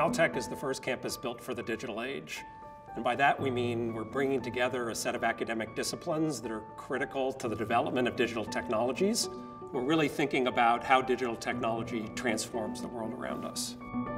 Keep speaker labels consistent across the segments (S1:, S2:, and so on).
S1: Cornell Tech is the first campus built for the digital age. And by that we mean we're bringing together a set of academic disciplines that are critical to the development of digital technologies. We're really thinking about how digital technology transforms the world around us.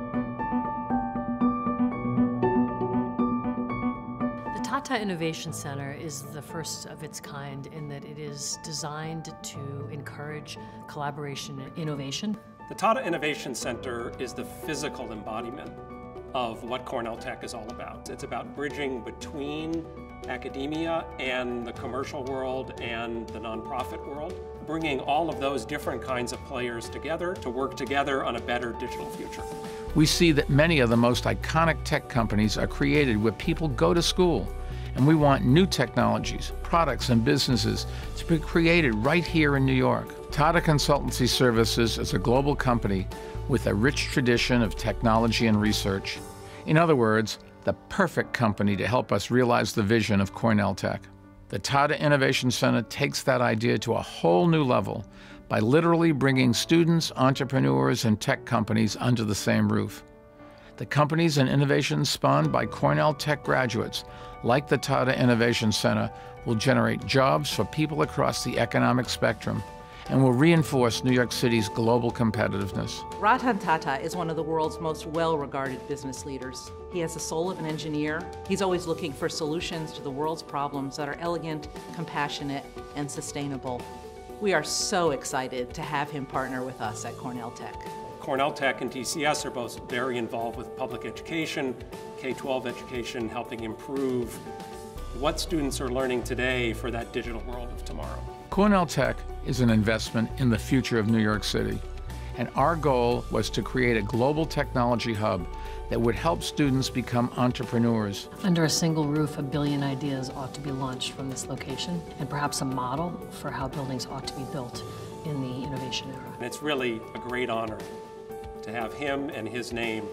S2: The Tata Innovation Center is the first of its kind in that it is designed to encourage collaboration and innovation.
S1: The Tata Innovation Center is the physical embodiment of what Cornell Tech is all about. It's about bridging between academia and the commercial world and the nonprofit world, bringing all of those different kinds of players together to work together on a better digital future.
S3: We see that many of the most iconic tech companies are created where people go to school, and we want new technologies, products, and businesses to be created right here in New York. Tata Consultancy Services is a global company with a rich tradition of technology and research. In other words, the perfect company to help us realize the vision of Cornell Tech. The Tata Innovation Center takes that idea to a whole new level by literally bringing students, entrepreneurs, and tech companies under the same roof. The companies and innovations spawned by Cornell Tech graduates, like the Tata Innovation Center, will generate jobs for people across the economic spectrum and will reinforce New York City's global competitiveness.
S4: Ratan Tata is one of the world's most well-regarded business leaders. He has the soul of an engineer. He's always looking for solutions to the world's problems that are elegant, compassionate, and sustainable. We are so excited to have him partner with us at Cornell Tech.
S1: Cornell Tech and TCS are both very involved with public education, K-12 education, helping improve what students are learning today for that digital world of tomorrow.
S3: Cornell Tech is an investment in the future of New York City, and our goal was to create a global technology hub that would help students become entrepreneurs.
S2: Under a single roof, 1 billion ideas ought to be launched from this location, and perhaps a model for how buildings ought to be built in the innovation era.
S1: And it's really a great honor to have him and his name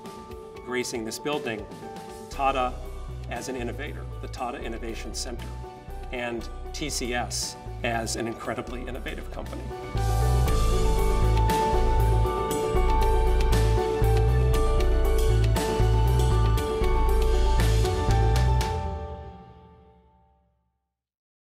S1: gracing this building, Tata as an innovator, the Tata Innovation Center, and TCS as an incredibly innovative company.